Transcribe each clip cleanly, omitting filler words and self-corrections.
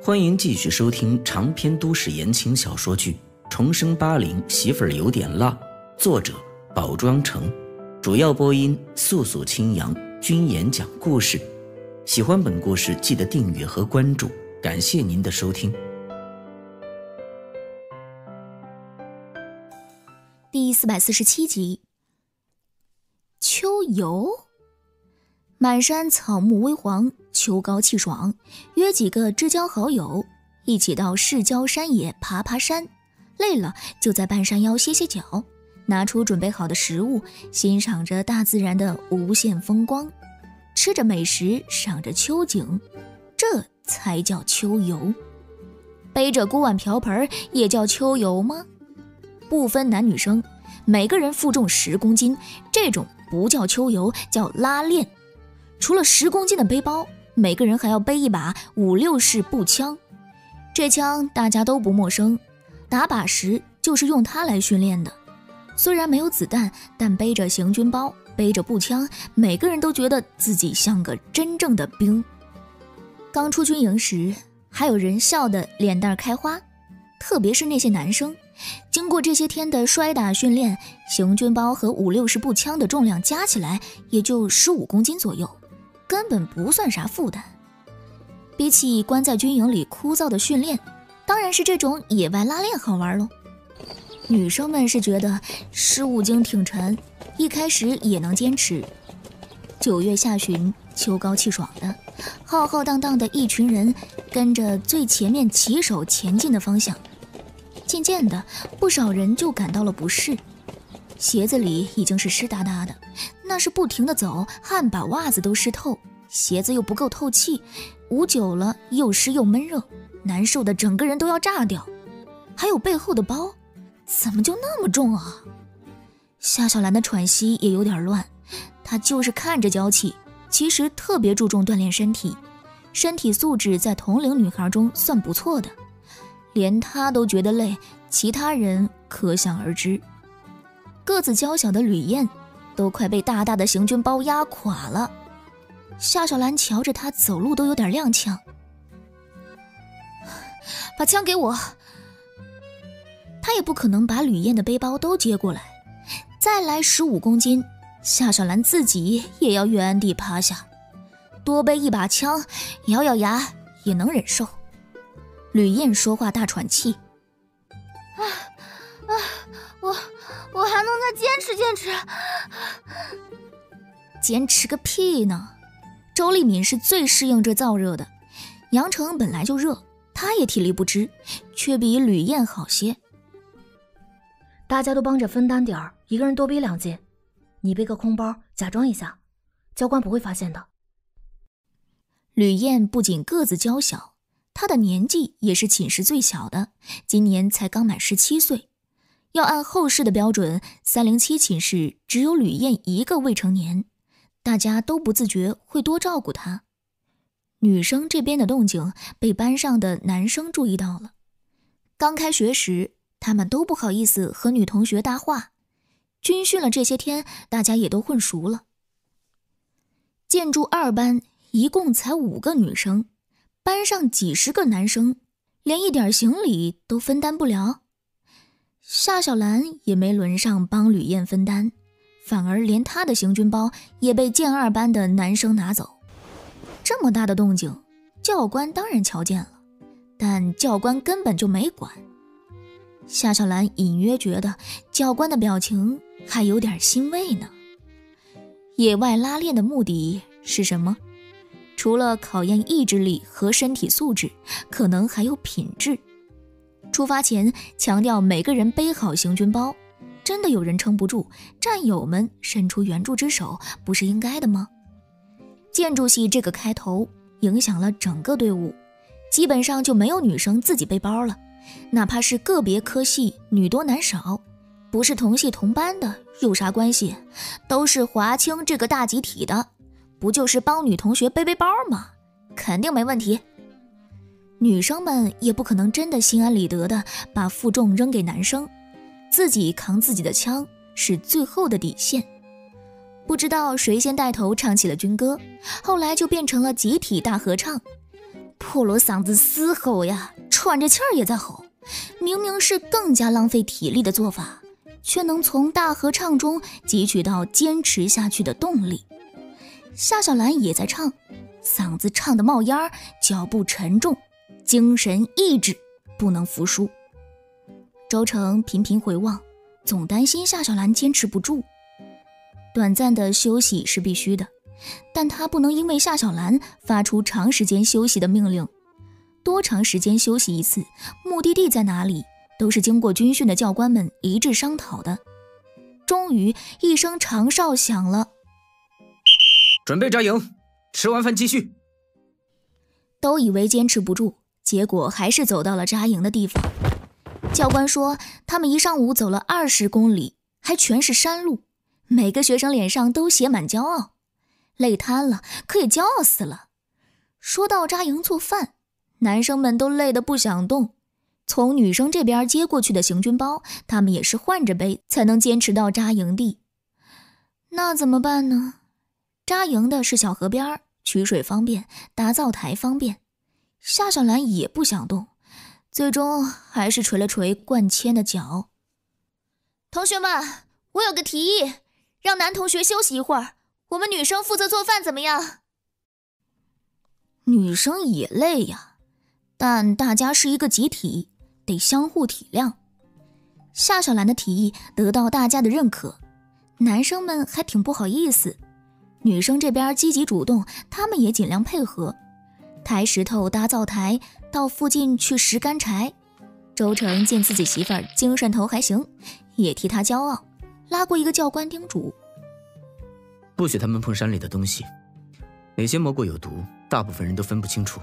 欢迎继续收听长篇都市言情小说剧《重生80媳妇儿有点辣》，作者宝庄城，主要播音素素清扬，君言讲故事。喜欢本故事记得订阅和关注，感谢您的收听。 第447集。秋游。满山草木微黄，秋高气爽，约几个知交好友一起到市郊山野爬爬山，累了就在半山腰歇歇脚，拿出准备好的食物，欣赏着大自然的无限风光，吃着美食，赏着秋景，这才叫秋游。背着锅碗瓢盆也叫秋游吗？不分男女生，每个人负重10公斤，这种不叫秋游，叫拉练。除了10公斤的背包，每个人还要背一把56式步枪。这枪大家都不陌生，打靶时就是用它来训练的。虽然没有子弹，但背着行军包，背着步枪，每个人都觉得自己像个真正的兵。刚出军营时，还有人笑得脸蛋开花，特别是那些男生，经过这些天的摔打训练，行军包和56式步枪的重量加起来也就15公斤左右，根本不算啥负担。比起关在军营里枯燥的训练，当然是这种野外拉练好玩咯。女生们是觉得15斤挺沉，一开始也能坚持。9月下旬，秋高气爽的，浩浩荡荡的一群人跟着最前面骑手前进的方向。渐渐的，不少人就感到了不适，鞋子里已经是湿哒哒的，那是不停的走，汗把袜子都湿透，鞋子又不够透气，捂久了又湿又闷热，难受的整个人都要炸掉。还有背后的包，怎么就那么重啊？夏小兰的喘息也有点乱，她就是看着娇气，其实特别注重锻炼身体，身体素质在同龄女孩中算不错的，连她都觉得累，其他人可想而知。个子娇小的吕燕都快被大大的行军包压垮了，夏小兰瞧着她走路都有点踉跄。把枪给我。她也不可能把吕燕的背包都接过来，再来15公斤，夏小兰自己也要原地趴下，多背一把枪，咬咬牙也能忍受。吕燕说话大喘气。 我还能再坚持坚持。 坚持个屁呢！周丽敏是最适应这燥热的，阳城本来就热，她也体力不支，却比吕燕好些。 大家都帮着分担点儿，一个人多背2件，你背个空包假装一下，教官不会发现的。 吕燕不仅个子娇小，她的年纪也是寝室最小的，今年才刚满17岁。要按后世的标准，307寝室只有吕燕一个未成年，大家都不自觉会多照顾她。女生这边的动静被班上的男生注意到了。刚开学时，他们都不好意思和女同学搭话，军训了这些天，大家也都混熟了。建筑2班一共才5个女生，班上几十个男生，连一点行李都分担不了。夏小兰也没轮上帮吕燕分担，反而连她的行军包也被建2班的男生拿走。这么大的动静，教官当然瞧见了，但教官根本就没管。夏小兰隐约觉得教官的表情还有点欣慰呢。野外拉练的目的是什么？除了考验意志力和身体素质，可能还有品质。出发前强调每个人背好行军包，真的有人撑不住，战友们伸出援助之手，不是应该的吗？建筑系这个开头影响了整个队伍，基本上就没有女生自己背包了，哪怕是个别科系女多男少，不是同系同班的有啥关系，都是华清这个大集体的，不就是帮女同学背背包吗？肯定没问题。女生们也不可能真的心安理得的把负重扔给男生，自己扛自己的枪是最后的底线。不知道谁先带头唱起了军歌，后来就变成了集体大合唱。 破锣嗓子嘶吼呀，喘着气儿也在吼，明明是更加浪费体力的做法，却能从大合唱中汲取到坚持下去的动力。夏小兰也在唱，嗓子唱得冒烟儿，脚步沉重，精神意志不能服输。周成频频回望，总担心夏小兰坚持不住。短暂的休息是必须的，但他不能因为夏小兰发出长时间休息的命令。多长时间休息一次，目的地在哪里，都是经过军训的教官们一致商讨的。终于一声长哨响了， 准备扎营，吃完饭继续。 都以为坚持不住，结果还是走到了扎营的地方。教官说他们一上午走了20公里，还全是山路，每个学生脸上都写满骄傲，累瘫了，可也骄傲死了。说到扎营做饭，男生们都累得不想动，从女生这边接过去的行军包，他们也是换着背才能坚持到扎营地。那怎么办呢？扎营的是小河边，取水方便，搭灶台方便。夏小兰也不想动，最终还是捶了捶灌铅的脚。同学们，我有个提议，让男同学休息一会儿，我们女生负责做饭怎么样？女生也累呀，但大家是一个集体，得相互体谅。夏小兰的提议得到大家的认可，男生们还挺不好意思，女生这边积极主动，他们也尽量配合，抬石头搭灶台，到附近去拾干柴。周成见自己媳妇儿精神头还行，也替她骄傲，拉过一个教官叮嘱： 不许他们碰山里的东西，哪些蘑菇有毒，大部分人都分不清楚。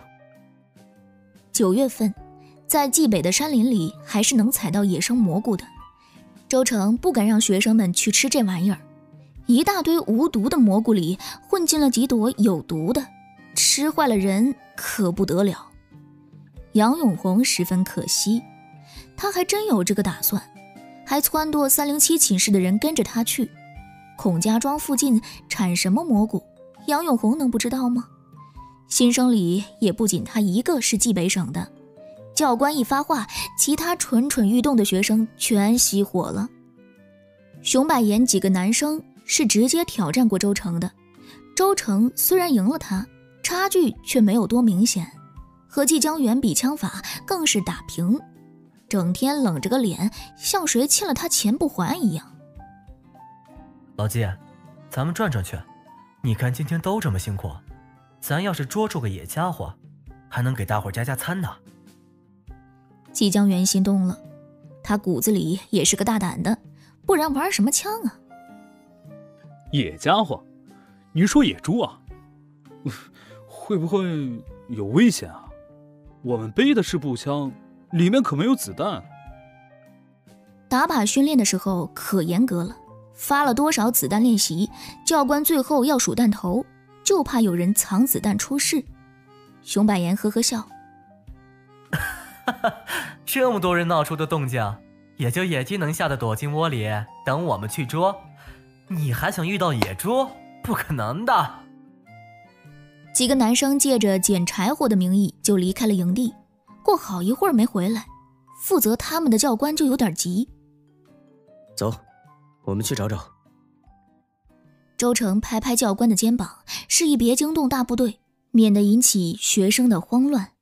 9月份，在冀北的山林里还是能采到野生蘑菇的。周成不敢让学生们去吃这玩意儿，一大堆无毒的蘑菇里混进了几朵有毒的，吃坏了人可不得了。杨永红十分可惜，他还真有这个打算，还撺掇307寝室的人跟着他去。孔家庄附近产什么蘑菇，杨永红能不知道吗？新生里也不仅他一个是冀北省的，教官一发话，其他蠢蠢欲动的学生全熄火了。熊百言几个男生是直接挑战过周成的，周成虽然赢了他，差距却没有多明显，和季江源比枪法更是打平，整天冷着个脸，像谁欠了他钱不还一样。 老季，咱们转转去，你看今天都这么辛苦，咱要是捉住个野家伙，还能给大伙加餐呢。 季江源心动了，他骨子里也是个大胆的，不然玩什么枪啊？ 野家伙？你说野猪啊？会不会有危险啊？我们背的是步枪，里面可没有子弹。 打靶训练的时候可严格了，发了多少子弹练习，教官最后要数弹头，就怕有人藏子弹出事。熊百言呵呵笑， 这么多人闹出的动静，也就野鸡能吓得躲进窝里等我们去捉，你还想遇到野猪？不可能的。 几个男生借着捡柴火的名义就离开了营地，过好一会儿没回来，负责他们的教官就有点急。 走，我们去找找。 周成拍拍教官的肩膀，示意别惊动大部队，免得引起学生的慌乱。